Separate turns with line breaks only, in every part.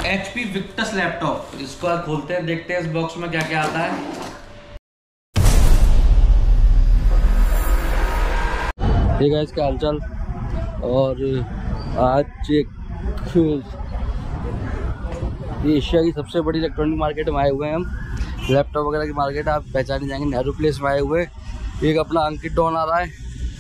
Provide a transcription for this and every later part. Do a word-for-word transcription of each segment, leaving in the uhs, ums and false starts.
H P Victus laptop. इसको आज खोलते हैं, देखते हैं इस बॉक्स में क्या क्या आता है। ठीक है, इसका हालचाल। और आज एक एशिया की सबसे बड़ी इलेक्ट्रॉनिक मार्केट में आए हुए हैं हम। लैपटॉप वगैरह की मार्केट आप पहचाने जाएंगे, नेहरू प्लेस में आए हुए। एक अपना अंकित डॉन आ रहा है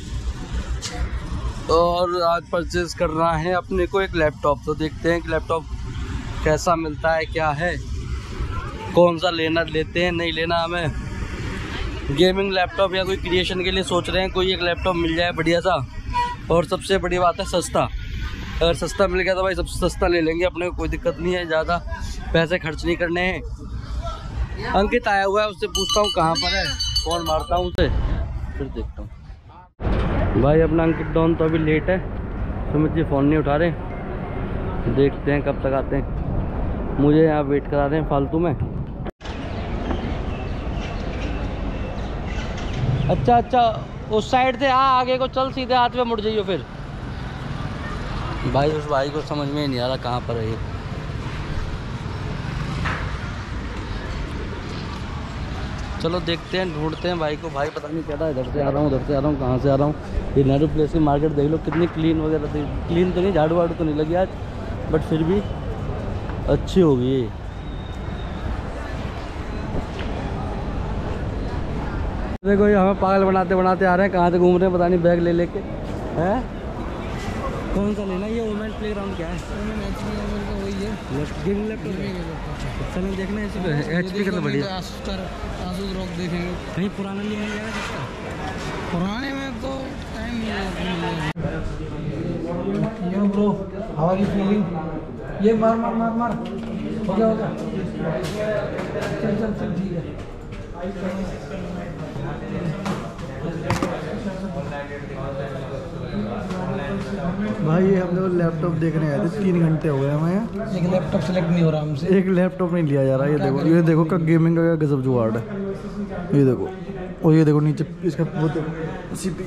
और आज परचेज करना है अपने को एक लैपटॉप। तो देखते हैं कि लैपटॉप कैसा मिलता है, क्या है, कौन सा लेना लेते हैं, नहीं लेना। हमें गेमिंग लैपटॉप या कोई क्रिएशन के लिए सोच रहे हैं, कोई एक लैपटॉप मिल जाए बढ़िया सा। और सबसे बड़ी बात है सस्ता। अगर सस्ता मिल गया तो भाई सबसे सस्ता ले लेंगे, अपने को कोई दिक्कत नहीं है, ज़्यादा पैसे खर्च नहीं करने हैं। अंकित आया हुआ है, उससे पूछता हूँ कहाँ पर है, कौन मारता हूँ उसे, फिर देखता हूँ। भाई अपना अंकित डॉन तो अभी लेट है, सुमित जी फ़ोन नहीं उठा रहे, देखते हैं कब तक आते हैं। मुझे यहाँ वेट करा रहे हैं फालतू में। अच्छा अच्छा, उस साइड से आ, आगे को चल, सीधे हाथ में मुड़ जाइयो फिर। भाई उस भाई को समझ में ही नहीं आ रहा कहाँ पर है ये। चलो देखते हैं, ढूंढते हैं भाई को। भाई पता नहीं क्या था, इधर से आ रहा हूँ, उधर से आ रहा हूँ, कहाँ से आ रहा हूँ। ये नेहरू प्लेस की मार्केट देख लो कितनी क्लीन वगैरह थी। क्लीन तो नहीं, झाड़ू वाड़ू तो नहीं लगी आज, बट फिर भी अच्छी होगी। देखो ये हमें पागल बनाते बनाते आ रहे हैं, कहाँ से घूम रहे हैं पता नहीं, बैग ले लेके। हैं कौन सा लेना? ये वुमेन प्लेग्राउंड क्या है? वही है गेमिंग लैपटॉप। चलो देखना है, इसमें एच पी का तो बढ़िया। देखेंगे कहीं पुराना नहीं मिल जाएगा इसका? पुराने में तो टाइम नहीं है ब्रो। हाउ की फीलिंग? ये मार मार मार मार हो गया हो गया। चल चल चल ठीक है।
भाई ये हम लोग लैपटॉप देखने आए थे, तीन घंटे हो गए हमें यहाँ।
एक लैपटॉप सेलेक्ट नहीं हो रहा हमसे,
एक लैपटॉप नहीं लिया जा रहा। ये देखो, ये देखो का गेमिंग का गजब जुगाड़ है। ये देखो, और ये देखो नीचे इसका वो देखो सीपी,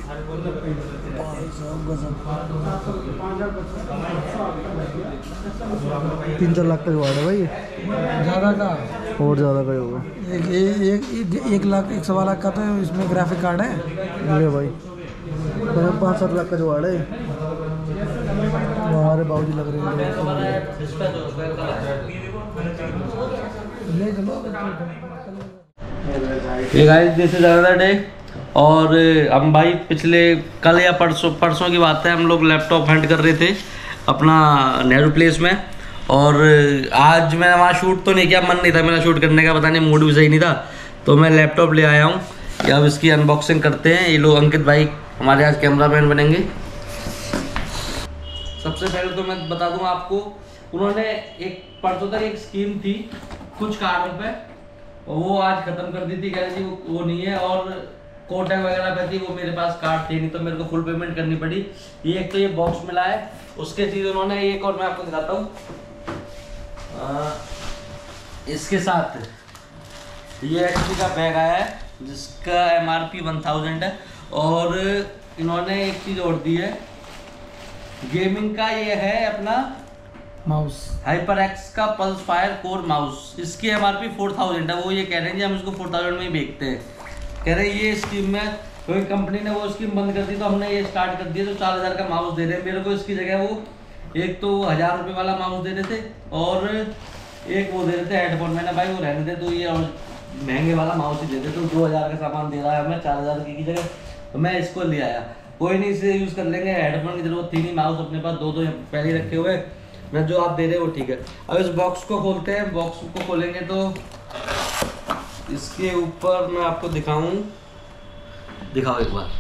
तीन चार लाख का जुगाड़ है भाई ये,
ज़्यादा का
और ज़्यादा का होगा।
एक एक एक लाख एक सवा लाख का तो इसमें ग्राफिक कार्ड है।
ये भाई पाँच सात लाख का जुगाड़ है। हमारे बाबूजी लग रहे हैं।
ये guys this is another day. और हम भाई पिछले कल या परसों परसों की बात है, हम लोग लैपटॉप हंट कर रहे थे अपना नेहरू प्लेस में। और आज मैंने वहाँ शूट तो नहीं किया, मन नहीं था मेरा शूट करने का, पता नहीं मूड भी सही नहीं था, तो मैं लैपटॉप ले आया हूँ। अब इसकी अनबॉक्सिंग करते हैं। ये लोग अंकित भाई हमारे आज कैमरामैन बनेंगे। सबसे पहले तो मैं बता दूं आपको, उन्होंने एक परसों तक एक स्कीम थी कुछ कार्डों पे, वो आज खत्म कर दी थी। कह रही थी वो, वो नहीं है, और कोटक वगैरह पे थी, वो मेरे पास कार्ड थे नहीं, तो मेरे को फुल पेमेंट करनी पड़ी। ये एक तो ये बॉक्स मिला है, उसके चीज उन्होंने एक और मैं आपको दिखाता हूँ। इसके साथ ये एचपी का बैग आया है जिसका एमआरपी वन थाउजेंड है। और इन्होंने एक चीज और दी है गेमिंग का, ये है अपना माउस, हाइपर एक्स का पल्स फायर कोर माउस। इसकी एमआरपी फोर थाउजेंड है। वो ये कह रहे हैं जी हम इसको फोर थाउजेंड में ही बेचते हैं। कह रहे हैं ये स्कीम में कोई कंपनी ने वो स्कीम बंद कर दी, तो हमने ये स्टार्ट कर दिया, तो चार हज़ार का माउस दे रहे हैं मेरे को। इसकी जगह वो एक तो हज़ार रुपये वाला माउस दे रहे थे और एक वो दे रहे थे हेडफोन। मैंने भाई वो रहने दे, तो ये और महंगे वाला माउस ही दे दे, तो दो हज़ार का सामान दे रहा है हमें चार हज़ार की जगह, तो मैं इसको ले आया। कोई नहीं, इसे यूज़ कर लेंगे, हेडफोन की जरूरत थी नहीं, माउस अपने पास दो दो पहले ही रखे हुए। मैं जो आप दे रहे हैं वो ठीक है। अब इस बॉक्स को खोलते हैं। बॉक्स को खोलेंगे तो इसके ऊपर मैं आपको दिखाऊं, दिखाओ एक बार,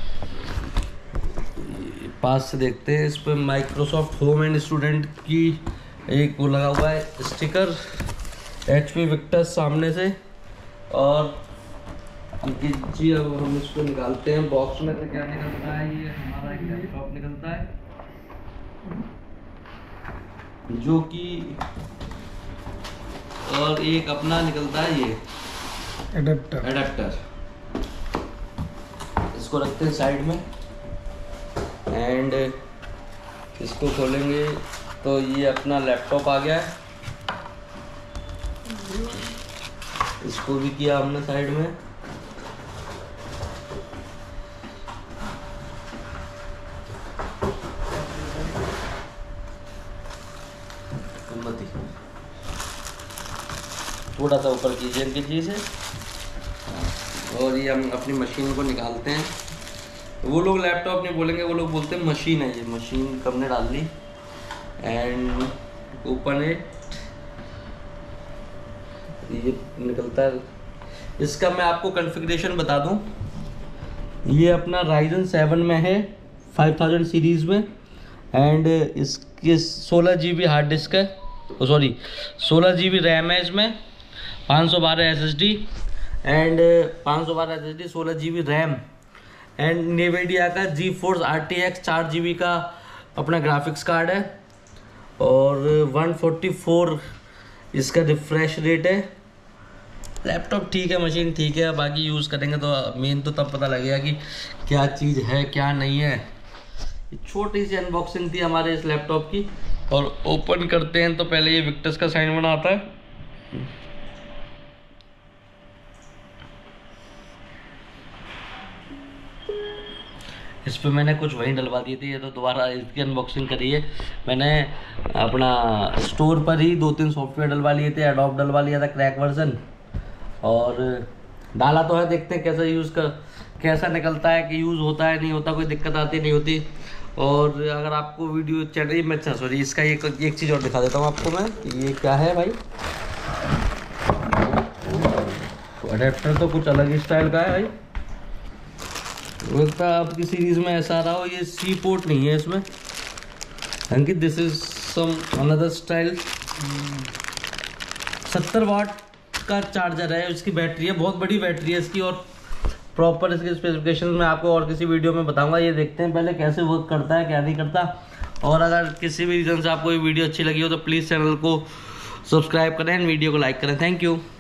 पास से देखते हैं। इस पर माइक्रोसॉफ्ट होम एंड स्टूडेंट की एक वो लगा हुआ है स्टिकर, एचपी विक्टस सामने से। और जी अब हम इसको निकालते हैं। बॉक्स में से क्या निकलता है? ये हमारा एक लैपटॉप निकलता है जो कि, और एक अपना निकलता है ये एडेप्टर एडेप्टर इसको रखते हैं साइड में। एंड इसको खोलेंगे तो ये अपना लैपटॉप आ गया है। इसको भी किया हमने साइड में। थोड़ा सा ऊपर कीजिए इनकी चीज़ है। और ये हम अपनी मशीन को निकालते हैं। वो लोग लैपटॉप नहीं बोलेंगे, वो लोग बोलते हैं मशीन है। ये मशीन हमने डाल दी एंड ओपन इट। ये निकलता है। इसका मैं आपको कॉन्फ़िगरेशन बता दूं। ये अपना राइजन सेवन में है फाइव थाउजेंड सीरीज़ में एंड इसके सोलह जी बी हार्ड डिस्क है, सॉरी सोलह जी बी रैम है इसमें, पाँच सौ बारह एस एस डी एंड पाँच सौ बारह एस एस डी, सोलह G B RAM and Nvidia का GeForce R T X चार जी बी का अपना ग्राफिक्स कार्ड है और वन फोर्टी फोर इसका रिफ्रेश रेट है। लैपटॉप ठीक है, मशीन ठीक है, बाकी यूज़ करेंगे तो मेन तो तब पता लगेगा कि क्या चीज़ है क्या नहीं है। छोटी सी अनबॉक्सिंग थी हमारे इस लैपटॉप की। और ओपन करते हैं तो पहले ये विक्टर्स का साइन बना आता है। इस पर मैंने कुछ वहीं डलवा दिए थे, ये तो दोबारा इसकी अनबॉक्सिंग करी है मैंने। अपना स्टोर पर ही दो तीन सॉफ्टवेयर डलवा लिए थे, एडोब डलवा लिया था क्रैक वर्जन और डाला तो है। देखते हैं कैसा यूज़ कर कैसा निकलता है, कि यूज़ होता है नहीं होता, कोई दिक्कत आती नहीं होती। और अगर आपको वीडियो चैनल में अच्छा सॉरी इसका एक एक चीज़ और दिखा देता हूँ आपको मैं। ये क्या है भाई, तो अडेप्टर तो कुछ अलग ही स्टाइल का है भाई। लगता है आपकी सीरीज़ में ऐसा रहा हो। ये सी पोर्ट नहीं है इसमें, Ankit this is some another style. सत्तर वाट का चार्जर है, इसकी बैटरी है, बहुत बड़ी बैटरी है इसकी। और प्रॉपर इसके स्पेसिफिकेशन में आपको और किसी वीडियो में बताऊंगा। ये देखते हैं पहले कैसे वर्क करता है क्या नहीं करता। और अगर किसी भी रीज़न से आपको ये वीडियो अच्छी लगी हो तो प्लीज़ चैनल को सब्सक्राइब करें एंड वीडियो को लाइक करें। Thank you.